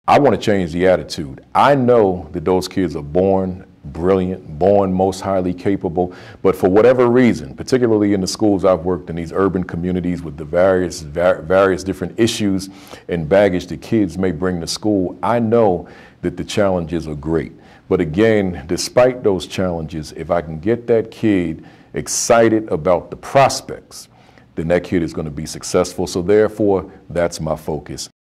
I want to change the attitude. I know that those kids are born brilliant, born most highly capable, but for whatever reason, particularly in the schools I've worked in, these urban communities with the various different issues and baggage that kids may bring to school, I know that the challenges are great. But again, despite those challenges, if I can get that kid excited about the prospects, then that kid is going to be successful. So therefore, that's my focus.